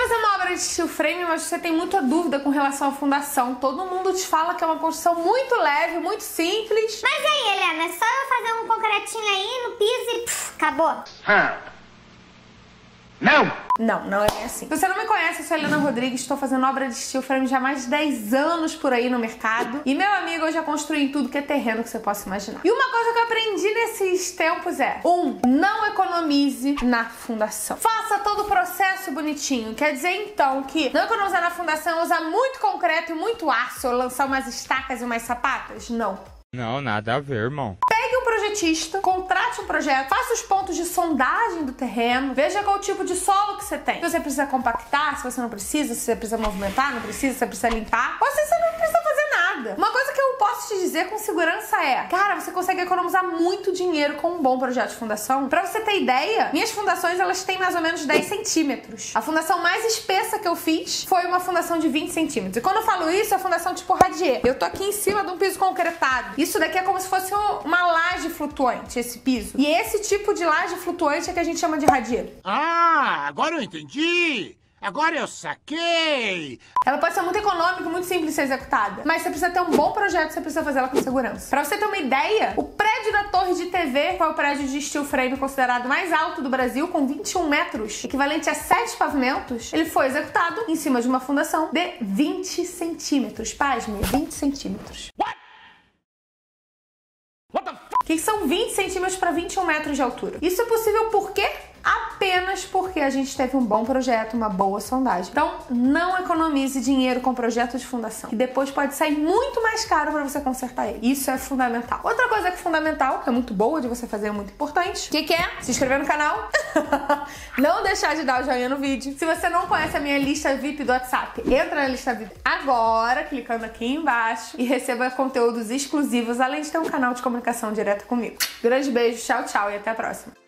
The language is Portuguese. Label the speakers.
Speaker 1: fazer uma obra de steel frame, mas você tem muita dúvida com relação à fundação. Todo mundo te fala que é uma construção muito leve, muito simples.
Speaker 2: Mas aí, Helena, é só eu fazer um concretinho aí no piso e acabou.
Speaker 1: Não é bem assim. Se você não me conhece, eu sou a Helena Rodrigues, estou fazendo obra de steel frame já há mais de 10 anos por aí no mercado. E, meu amigo, eu já construí tudo que é terreno que você possa imaginar. E uma coisa que eu aprendi nesses tempos é: não economize na fundação. Faça todo o processo bonitinho. Quer dizer, então, que não economizar na fundação é usar muito concreto e muito aço, ou lançar umas estacas e umas sapatas?
Speaker 3: Não, nada a ver, irmão.
Speaker 1: Pegue um projetista, contrate um projeto, faça os pontos de sondagem do terreno, veja qual tipo de solo que você tem. Se você precisa compactar, se você não precisa, se você precisa movimentar, não precisa, se você precisa limpar, ou se você não precisa fazer nada. Uma coisa que eu posso te dizer com segurança é: cara, você consegue economizar muito dinheiro com um bom projeto de fundação. Pra você ter ideia, minhas fundações, elas têm mais ou menos 10 centímetros. A fundação mais espessa que eu fiz foi uma fundação de 20 centímetros. E quando eu falo isso, é a fundação tipo radier. Eu tô aqui em cima de um piso concretado. Isso daqui é como se fosse uma laje flutuante, esse piso. E esse tipo de laje flutuante é que a gente chama de radier.
Speaker 4: Ah, agora eu entendi! Agora eu saquei!
Speaker 1: Ela pode ser muito econômica, muito simples de ser executada, mas você precisa ter um bom projeto, você precisa fazer ela com segurança. Pra você ter uma ideia, o prédio da Torre de TV foi o prédio de steel frame considerado mais alto do Brasil, com 21 metros, equivalente a 7 pavimentos. Ele foi executado em cima de uma fundação de 20 centímetros. Pasme, 20 centímetros. O que são 20 centímetros para 21 metros de altura? Isso é possível por quê? Apenas porque a gente teve um bom projeto, uma boa sondagem. Então, não economize dinheiro com projeto de fundação, que depois pode sair muito mais caro para você consertar ele. Isso é fundamental. Outra coisa que é fundamental, que é muito boa de você fazer, é muito importante, que é se inscrever no canal, não deixar de dar o joinha no vídeo. Se você não conhece a minha lista VIP do WhatsApp, entra na lista VIP agora, clicando aqui embaixo, e receba conteúdos exclusivos, além de ter um canal de comunicação direta comigo. Grande beijo, tchau, tchau e até a próxima.